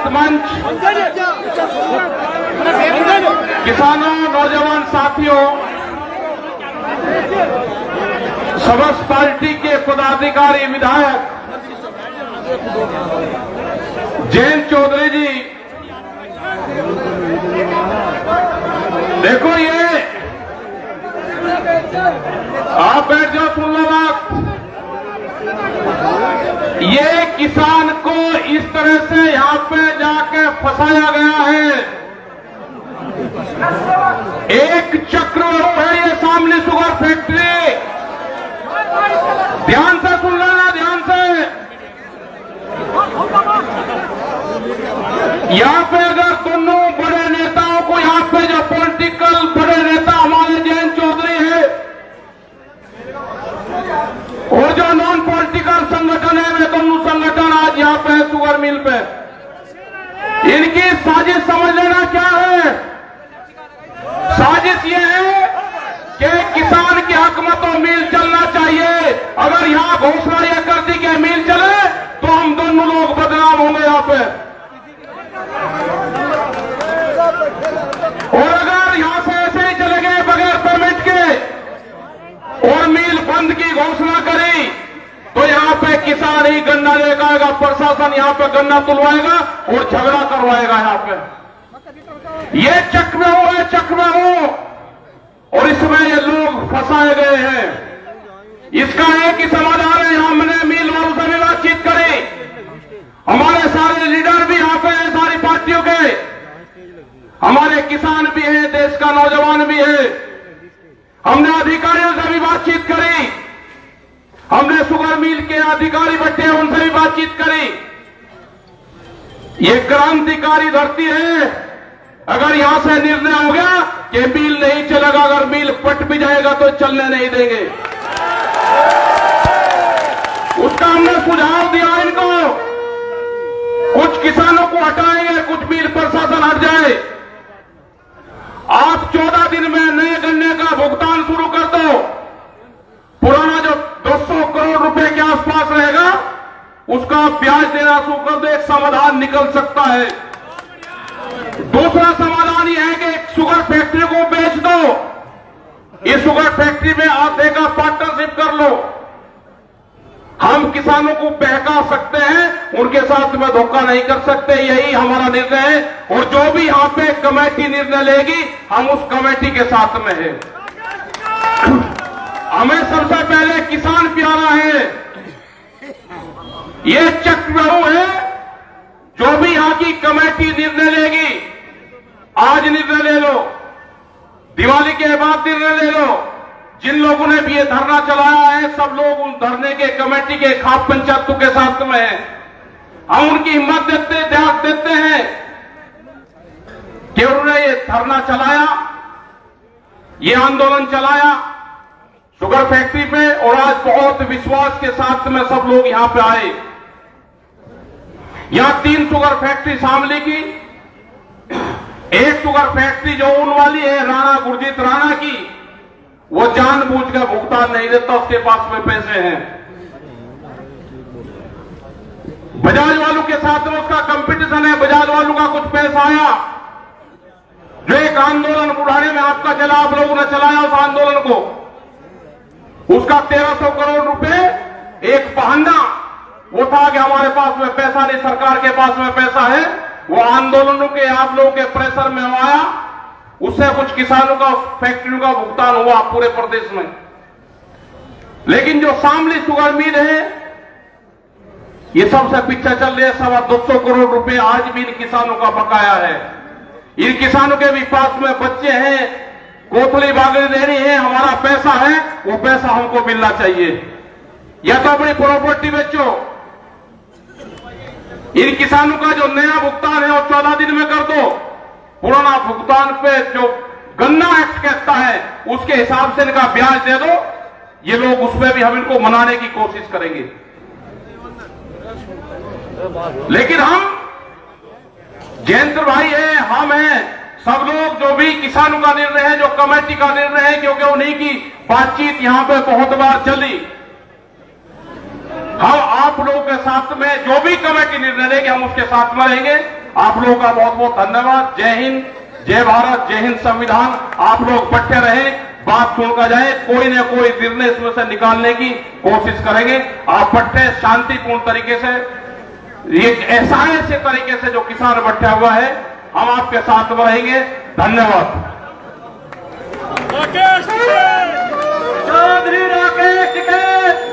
दलित मंच, किसानों, नौजवान साथियों, समस्त पार्टी के पदाधिकारी, विधायक जयंत चौधरी जी, देखो ये आप बैठ जाओ, सुन लो बात। ये किसान को इस तरह से यहां पे जाके फंसाया गया है। एक चक्रव्यूह है ये सामने शुगर फैक्ट्री। ध्यान से सुन लेना, ध्यान से। यहां पे अगर दोनों बड़े नेताओं को, यहां पे जो पॉलिटिकल बड़े नेता हमारे जयंत चौधरी है और जो नॉन पॉलिटिकल संगठन है, वे दोनों संगठन आज यहां पे शुगर मिल पे, इनकी साजिश समझ लेना क्या है। साजिश ये है कि किसान के हक में तो मिल चलना चाहिए। अगर यहां घोषणा यह कर दी कि मिल चले तो हम दोनों लोग बदनाम होंगे यहां पे। और अगर यहां से ऐसे ही चले गए बगैर परमिट के और मिल बंद की घोषणा करी तो यहां पे किसान ही गन्ना लेकर आएगा, प्रशासन यहां पे गन्ना तुलवाएगा और झगड़ा करवाएगा यहां पे। ये चक्रव्यूह है, चक्रव्यूह, और इसमें ये लोग फंसाए गए हैं। इसका एक ही समाधान है। हमने मिल वालों से भी बातचीत करी, हमारे सारे लीडर भी यहां पे हैं, सारी पार्टियों के, हमारे किसान भी हैं, देश का नौजवान भी है। हमने अधिकारियों से भी बातचीत करी, हमने शुगर मिल के अधिकारी बैठे हैं उनसे भी बातचीत करी। ये क्रांतिकारी धरती है। अगर यहां से निर्णय हो गया कि मिल नहीं चलेगा, अगर मिल पट भी जाएगा तो चलने नहीं देंगे। उसका हमने सुझाव दिया इनको, कुछ किसानों को हटाएंगे, कुछ मिल प्रशासन हट जाए। आप 14 दिन में नए गन्ने का भुगतान शुरू कर दो। पुराना जो 200 करोड़ रुपए के आसपास रहेगा उसका ब्याज देना शुरू कर दो, एक समाधान निकल सकता है। दूसरा समाधान यह है कि शुगर फैक्ट्री को बेच दो। इस शुगर फैक्ट्री में आधे का पार्टनरशिप कर लो। हम किसानों को बहका सकते हैं, उनके साथ में धोखा नहीं कर सकते। यही हमारा निर्णय है और जो भी यहां पे कमेटी निर्णय लेगी हम उस कमेटी के साथ में है। हमें सबसे पहले किसान प्यारा है। ये चक्रव्यूह है। जो भी यहां की कमेटी निर्णय लेगी, आज निर्णय ले लो, दिवाली के बाद निर्णय ले लो। जिन लोगों ने भी ये धरना चलाया है सब लोग उन धरने के कमेटी के खाप पंचायतों के साथ में हैं। हम उनकी हिम्मत देते हैं कि उन्होंने ये धरना चलाया, ये आंदोलन चलाया शुगर फैक्ट्री पे, और आज बहुत विश्वास के साथ में सब लोग यहां पे आए। यहां 3 शुगर फैक्ट्री शामली की, एक शुगर फैक्ट्री जो ऊन वाली है राणा गुरजीत राणा की, वो जानबूझकर भुगतान नहीं देता, उसके पास में पैसे हैं। बजाज वालों के साथ में उसका कंपटीशन है, बजाज वालों का कुछ पैसा आया जो एक आंदोलन बुढ़ाने में आपका चला, आप लोगों ने चलाया उस आंदोलन को, उसका 1300 करोड़ रुपए एक बहाना वो था कि हमारे पास में पैसा नहीं, सरकार के पास में पैसा है। वो आंदोलनों के आप लोगों के प्रेशर में आया, उससे कुछ किसानों का फैक्ट्रियों का भुगतान हुआ पूरे प्रदेश में। लेकिन जो शामली शुगर मिल है ये सबसे पीछे चल रही है। 225 करोड़ रुपए आज भी इन किसानों का बकाया है। इन किसानों के भी पास में बच्चे हैं, कोथली बागड़ी देनी है, हमारा पैसा है, वो पैसा हमको मिलना चाहिए। या तो अपनी प्रॉपर्टी बेचो। इन किसानों का जो नया भुगतान है वो 14 दिन में कर दो। पुराना भुगतान पे जो गन्ना एक्ट कहता है उसके हिसाब से इनका ब्याज दे दो। ये लोग उसमें भी हम इनको मनाने की कोशिश करेंगे। लेकिन हम जयंत भाई है, हम हैं, सब लोग जो भी किसानों का निर्णय है, जो कमेटी का निर्णय है, क्योंकि उन्हीं की बातचीत यहां पे बहुत बार चली। हम आप लोगों के साथ में जो भी कमेटी निर्णय लेंगे हम उसके साथ में रहेंगे। आप लोगों का बहुत बहुत धन्यवाद। जय हिंद, जय भारत, जय हिंद संविधान। आप लोग बैठे रहे, बात सुनकर जाए, कोई न कोई निर्णय इसमें से निकालने की कोशिश करेंगे। आप बैठे शांतिपूर्ण तरीके से, एक ऐसा तरीके से जो किसान बैठा हुआ है, हम आपके साथ रहेंगे। धन्यवाद। चौधरी राकेश टिकैत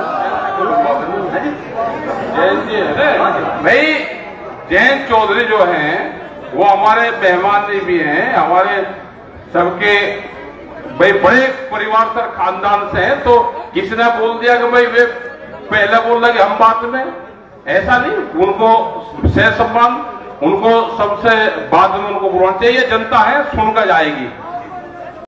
भाई, जयंत चौधरी जो हैं वो हमारे मेहमान भी हैं, हमारे सबके भाई बड़े परिवार से, खानदान से हैं। तो किसी ने बोल दिया कि भाई वे पहले बोल रहे कि हम बाद में, ऐसा नहीं। उनको सह सम्मान, उनको सबसे बाद में उनको बोलना चाहिए। जनता है, सुनकर जाएगी।